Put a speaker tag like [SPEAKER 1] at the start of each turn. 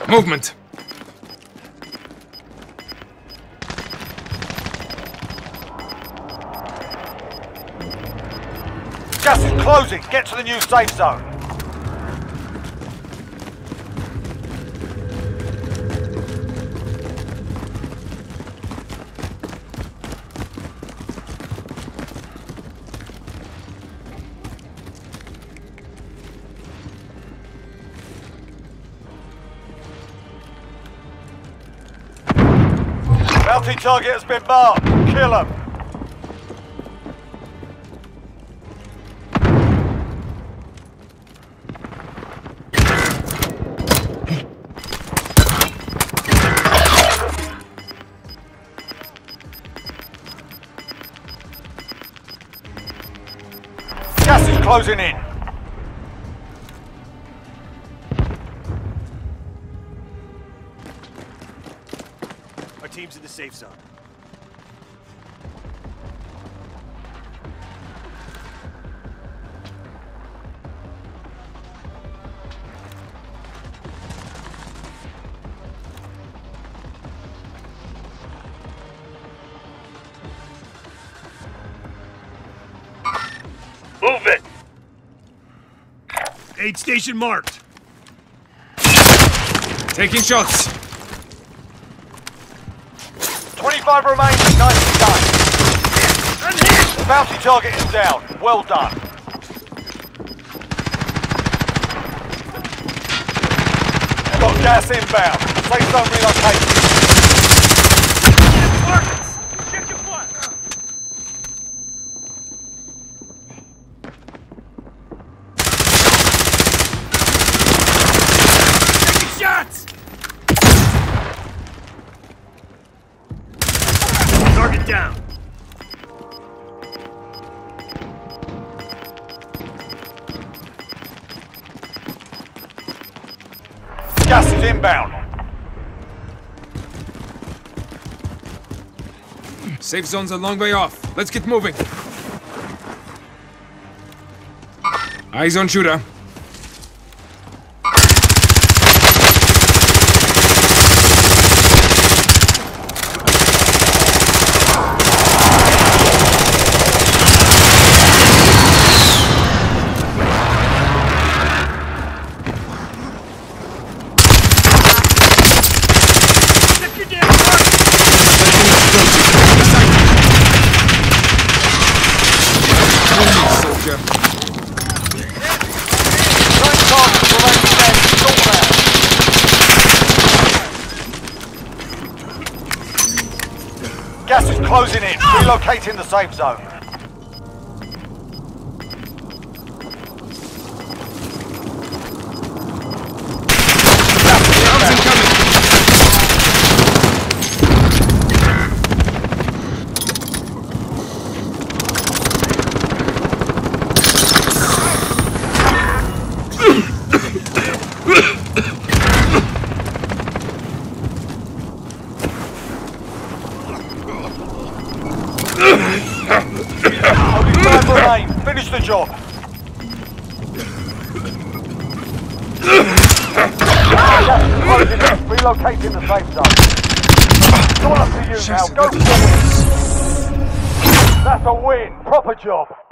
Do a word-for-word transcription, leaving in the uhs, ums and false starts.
[SPEAKER 1] Movement!
[SPEAKER 2] Gas is closing. Get to the new safe zone. Bounty target has been marked. Kill him. Gas is closing in.
[SPEAKER 3] Our team's in the safe zone.
[SPEAKER 2] Move it.
[SPEAKER 3] Aid station marked.
[SPEAKER 1] Taking shots!
[SPEAKER 2] twenty-five remaining. Nicely done. The bounty target is down. Well done. Got gas inbound. Safe zone relocation.
[SPEAKER 3] Targets! Check your fire! Taking shots! Target down.
[SPEAKER 2] Gas is inbound.
[SPEAKER 1] Safe zone's a long way off. Let's get moving. Eyes on shooter.
[SPEAKER 2] Gas is closing in. Relocating the safe zone. Only five remain. Finish the job. Relocating the safe zone. It's all up to you now. Go for it. That's a win. Proper job.